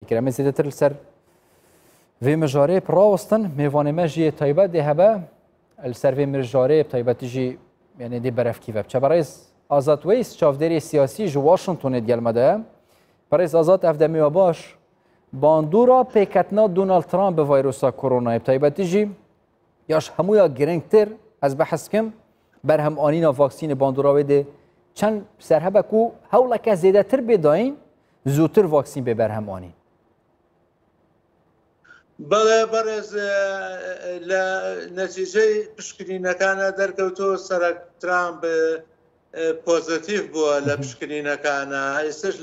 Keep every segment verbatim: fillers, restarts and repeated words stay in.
کرم زیادتر سر و مجاره پراوستن میوان مجی تایبت ده هبه السر و مجاره تایبت جی یعنی دی برف کی وب چه برای آزاد ویس چافدری سیاسی جو واشنگتن دیال مده برای آزاد افدمی و باش باندورا پیکتنا دونالد ترامپ به ویروس کرونا تایبت جی یاش همویا گرنگتر از بحث کم بر هم آنینا واکسین باندورا وده چند سرهبه کو هولا که زیاده تر بداین زودتر واکسین به بر هم آنین بەڵێ بەڕێز لە نەتیجەی پشکنینەکانە دەرکەوتۆ سەرک ترامپ پۆزیتیڤ بووە لە پشکنینەکانە ئێستش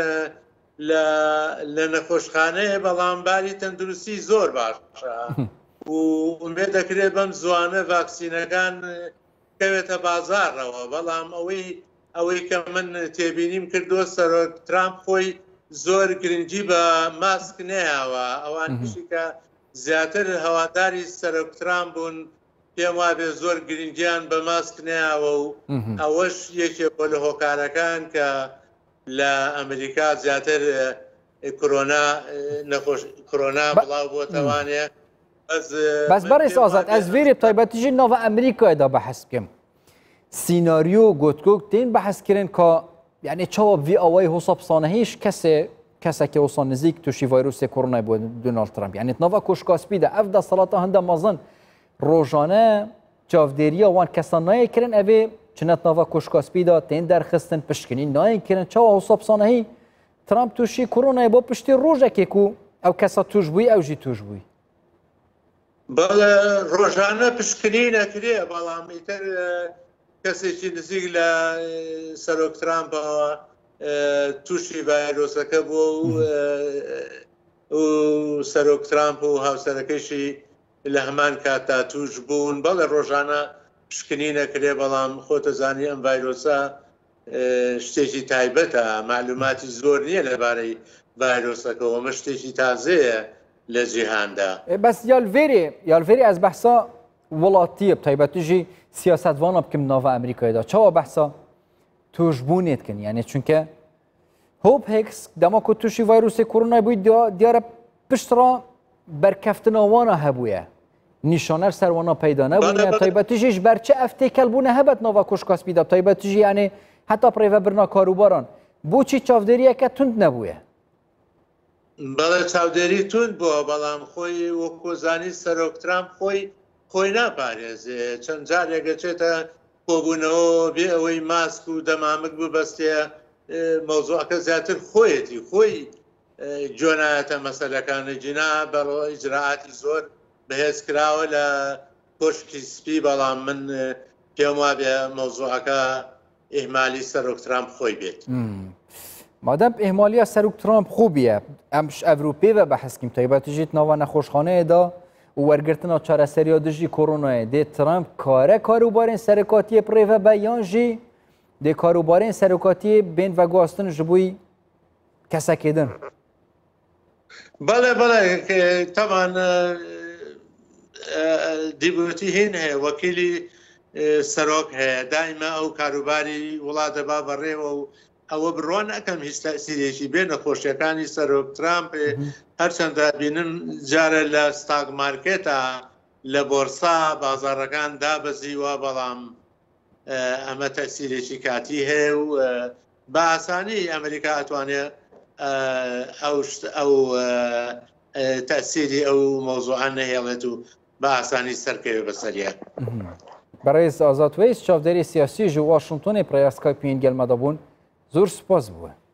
لە نەخۆشخانەیە بەڵام باری تەندروستی زۆر باشە و ئومێد دەکرێت بەم زوانە ڤاکسینەکان کەوێتە بازاڕەوە بەڵام ئەوەی ئەوەی کە من تێبینیم کردووە سەرۆک ترامپ خۆی زۆر گرنگی بە ماسک نەیاوە ئەوان پشی کە زیاتر هەواداری سەرۆک ترامپ بوون پێم وابێ زۆر گرنگیان بە ماسک نەیاوە و ئەوەش یەکێک بۆ لە هۆکارەکان کە لە ئەمریکا زیاتر کۆرۆنا نەخۆش کۆرۆنا بڵاو بۆتەوانێ بەس بەڕێز ئازاد ئەس vêrê تایبەتیژی ناڤە ئەمریکایدا بەحەز بکەم سیناریۆ گوتگۆک تێن بەحەزکردن کە یعنی چاوە vî ئەوەی هۆسا پسانە هیچ کەسێ کەسێکی وسا نزیک تووشی ڤایرۆسی کۆرۆنای بۆ دونالد ترامپ یعنی ناڤە کۆشکاسپیدا ئەف دەسەڵاتە هەندە مەزن ڕۆژانە چاودێریە وان کەسان نایەکردن ئەvê چنەت ناڤە کۆشکاسپیدا تێن دەرخستن پشکنی نایەکردن چاوە هۆسا پسانەهی ترامپ تووشی کۆرۆنای بۆ پشتی ڕۆژێکێک و ئەو کەسە توش بووی ئەوژی توش بووی بەڵێ ڕۆژانە پشکنی نەکرێ بەڵام ئیتر کەسێکی نزیک لە سەرۆک ترامپەوە تووشی ڤایرۆسەکە بووە و سەرۆک ترامپ و هاوسەرەکەیشی لە هەمان کاتتا توش بوون بەڵێ ڕۆژانە پشکنی نەکرێ بەڵام خۆتەزانی ئەم ڤایرۆسە شتێکی تایبەتە معلوماتی زۆر نییە لەبارەی ڤایرۆسەکەەوە مە شتێکی تازەیە لە جیهاندا بەس یالڤێرێ یالڤێری ئەس بەحسا وڵاتیە تایبەتیژی سیاستوانە بکەم ناڤە ئەمریکایدا چاوە بەحسا توشبوونێتکن یعنی چونکە هۆپ هێکس دەما کە تووشی ڤایرۆسی کۆرۆنای بووی دیارە پشتڕا بەرکەفتنەوانە هەبووە نیشانەر سەروانە پەیدا نەبوونە تایبەتیژیش بەرچە ئەف تێکەلبوونە هەبەت ناڤە کۆشکاسپیدا تایبەتیژی یعنی هەتا پڕێڤە برنا کاروباران بۆچی چاودێریەکە تند نەبووە بەڵێ چاودێری تند بووە بەڵام خۆی وەکۆزانی سەرۆک ترامپ خۆی خۆی ناپارێزێ چەند جارێکە چێتە کۆبوونەوە بێ ئەوەی ماسک و دەمامک ببەستێ مەوزوعەکە زیاتر خۆیەتی خۆی جۆنایەتە مەسەلەکانی جینا بەڕۆ ئیجراعاتی زۆر بەهێز کراوە لە کۆشکی سپی بەڵام من پێم وابێ مەوزوعەکە ئیهمالی سەرۆک ترامپ خۆی بێت مادەم ئیهمالیە سەرۆک ترامپ خوبیە ئەمش ئەڤروپێوە بەحەزکیم تایبەتیژیت ناڤە نەخۆشخانەیەدا و وەرگرتنا چارەسەریە دژی کۆرۆنایە دێ ترامپ کارە کاروبارên سەرکاتیە پڕێڤە بە یان ژی دێ کاروبارên سەرکاتیە بێن ڤەگواستن ji بووی کەسەکێدن بەڵێ بەڵێ تەمان دیبوتی هین هەیە وەکیلی سەرۆک هەیە دایمە ئەو کاروباری وڵات دەبا بەڕێوە و ئەوە بڕوان ئەەکەم هیچ تەسیرێکی بێ نەخۆشیەکانی سەرۆک ترامپ هەرچەندە بینم جارە لە ستاک مارکێتە لە بۆرسا بازاڕەکان دابەزیوە بەڵام ئەمە تەسیرێکی کاتی هەیە و بە ئاسانی ئەمریکا ئەتوانێت ئەو تەسیری ئەو مۆزوعان نەهێڵێت و بە ئاسانی سەرکەوێ بەسەریە بەڕێز ئازاد وەیس چاودێری سیاسی ji Washingtonê پرەیاسکای پێنگەلمەدا بوون زۆر سپاس بووە.